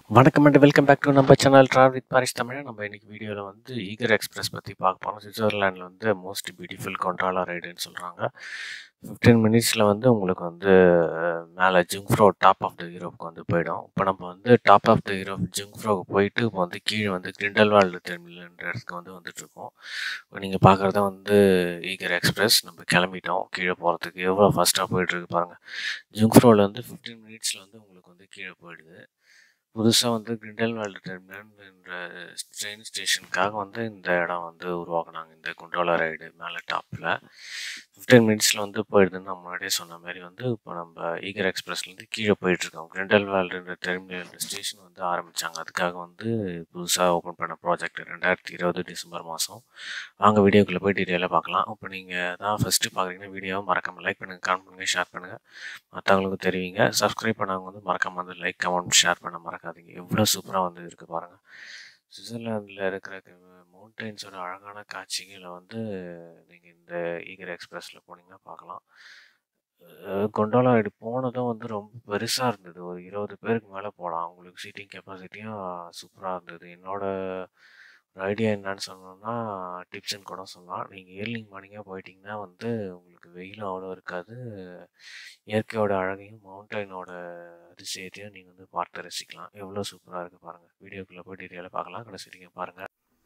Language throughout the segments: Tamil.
வணக்கம் அண்ட் வெல்கம் பேக் டு நம்ம channel travel with Paris Tamil. நம்ம இன்னைக்கு வீடியோவில் வந்து ஈகர் எக்ஸ்பிரஸ் பற்றி பார்க்க போகிறோம். சுவிட்சர்லாண்டில் வந்து மோஸ்ட் பியூட்டிஃபுல் கொண்டாலா ரைடுன்னு சொல்கிறாங்க. 15 மினிட்ஸில் வந்து உங்களுக்கு வந்து மேலே ஜுங்ஃப்ரோ டாப் ஆஃப் த யூரோப்புக்கு வந்து போயிடும். இப்போ நம்ம வந்து டாப் ஆஃப் த யூரோப் ஜுங்ஃப்ரோக்கு போயிட்டு இப்போ வந்து கீழே வந்து கிரிண்டல்வால்டு டெர்மினல்ன்ற இடத்துக்கு வந்து வந்துட்டுருக்கோம். இப்போ நீங்கள் பார்க்குறதா வந்து ஈகர் எக்ஸ்பிரஸ். நம்ம கிளம்பிட்டோம் கீழே போகிறதுக்கு. எவ்வளோ ஃபாஸ்ட்டாக போயிட்டுருக்கு பாருங்கள். ஜுங்ஃப்ரோவில் வந்து 15 மினிட்ஸில் வந்து உங்களுக்கு வந்து கீழே போயிடுது. புதுசாக வந்து கிரிண்டல்வால்டு டெர்மினல் என்ற ட்ரெயின் ஸ்டேஷனுக்காக வந்து இந்த இடம் வந்து உருவாக்குனாங்க. இந்த குண்டோலா ரைடு மேலே டாப்பில் 15 மினிட்ஸில் வந்து போயிடுதுன்னு நான் முன்னாடியே சொன்ன மாதிரி வந்து இப்போ நம்ம ஈகர் எக்ஸ்பிரஸ்லேருந்து கீழே போயிட்டுருக்கோம். கிரிண்டல்வால்டுன்ற டெர்மினல் ஸ்டேஷன் வந்து ஆரம்பித்தாங்க. அதுக்காக வந்து புதுசாக ஓப்பன் பண்ண ப்ராஜெக்ட் 2020 டிசம்பர் மாதம். வாங்க வீடியோக்குள்ளே போய் டீட்டெயிலாக பார்க்கலாம். இப்போ நீங்கள் தான் ஃபஸ்ட்டு பார்க்குறீங்கன்னா வீடியோவை மறக்காமல் லைக் பண்ணுங்கள், கமெண்ட் பண்ணுங்கள், ஷேர் பண்ணுங்கள், மற்றவங்களுக்கு தெரிவிங்க. சப்ஸ்கிரைப் பண்ணவங்க வந்து மறக்காமல் வந்து லைக், கமெண்ட், ஷேர் பண்ண மறக்காதீங்க. எவ்வளோ சூப்பராக வந்து இருக்குது பாருங்கள். சுவிட்சர்லாண்டில் இருக்கிற மவுண்டெயின்ஸோட அழகான காட்சிகளை வந்து நீங்கள் இந்த ஈகர் எக்ஸ்பிரஸில் போனீங்கன்னா பார்க்கலாம். கொண்டோலா ரைடு போனதும் வந்து ரொம்ப பெருசாக இருந்தது. ஒரு 20 பேருக்கு மேலே போகலாம். அவங்களுக்கு சீட்டிங் கெப்பாசிட்டியும் சூப்பராக இருந்தது. என்னோட ஒரு ஐடியா என்னன்னு சொன்னோன்னா டிப்ஸ்ன்னு கூட சொல்லலாம். நீங்கள் ஏர்லி மார்னிங்காக போயிட்டீங்கன்னா வந்து உங்களுக்கு வெயிலும் அவ்வளோ இருக்காது. இயற்கையோட அழகையும் மவுண்டெயினோட அதிசயத்தையும் நீங்கள் வந்து பார்த்து ரசிக்கலாம். எவ்வளோ சூப்பராக இருக்குது பாருங்கள். வீடியோக்குள்ளே போய் டீட்டெயிலாக பார்க்கலாம். கடைசி நீங்கள் பாருங்கள்.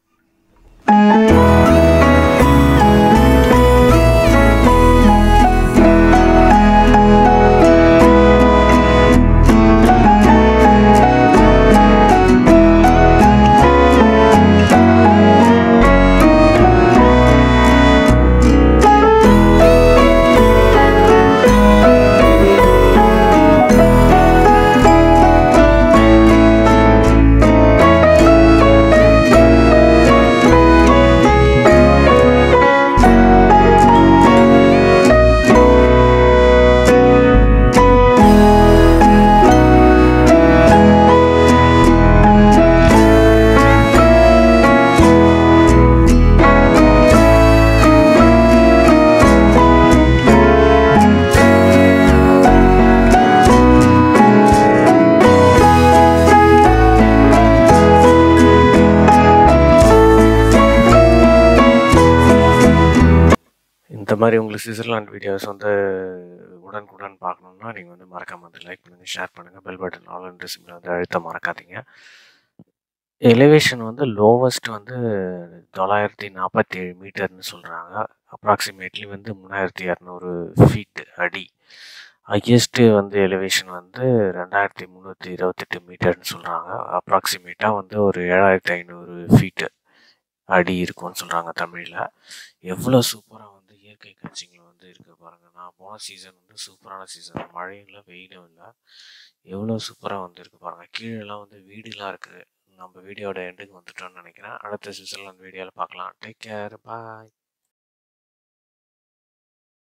இந்த மாதிரி உங்களுக்கு சுவிட்சர்லாண்ட் வீடியோஸ் வந்து உடனுக்குடன் பார்க்கணுன்னா நீங்கள் வந்து மறக்காமல் வந்து லைக் பண்ணுங்கள், ஷேர் பண்ணுங்கள், பெல் பட்டன் ஆல் என்ற சிம்மில் வந்து அழுத்த மறக்காதீங்க. எலிவேஷன் வந்து லோவஸ்ட் வந்து 947 மீட்டர்னு சொல்கிறாங்க. அப்ராக்சிமேட்லி வந்து 3200 ஃபீட் அடி. ஹையஸ்ட்டு வந்து எலிவேஷன் வந்து 2328 மீட்டர்னு சொல்கிறாங்க. அப்ராக்சிமேட்டாக வந்து ஒரு 7500 ஃபீட்டு அடி இருக்கும்னு சொல்கிறாங்க தமிழில். எவ்வளோ சூப்பராக வந்து இயற்கை காட்சிகள் வந்து இருக்குது பாருங்கள். நான் போன சீசன் வந்து சூப்பரான சீசன். மழையும் இல்லை, வெயிலும் இல்லை. எவ்வளோ சூப்பராக வந்து இருக்குது பாருங்கள். கீழெல்லாம் வந்து வீடுலாம் இருக்குது. நம்ம வீடியோட எண்டுக்கு வந்துட்டோம்னு நினைக்கிறேன். அடுத்த சுவிட்சர்லாந்து வீடியோவில் பார்க்கலாம். டேக் கேர், பாய்.